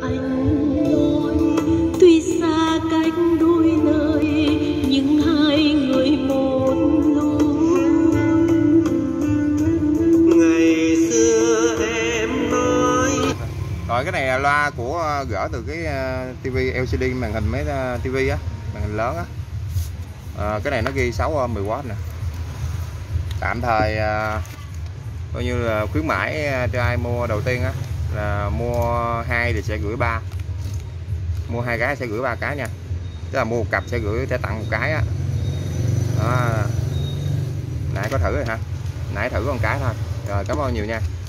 anh nói tuy xa cách đôi nơi nhưng hai người một lối. Ngày xưa em nói. Rồi cái này là loa của gỡ từ cái tivi LCD, màn hình mấy tivi á, màn hình lớn á. Cái này nó ghi 60W nè. Tạm thời coi như là khuyến mãi cho ai mua đầu tiên á, là mua 2 thì sẽ gửi 3, mua 2 cái sẽ gửi 3 cái nha, tức là mua một cặp sẽ gửi, sẽ tặng một cái á. Đó. Nãy có thử rồi ha, nãy thử con cái thôi. Rồi cảm ơn nhiều nha.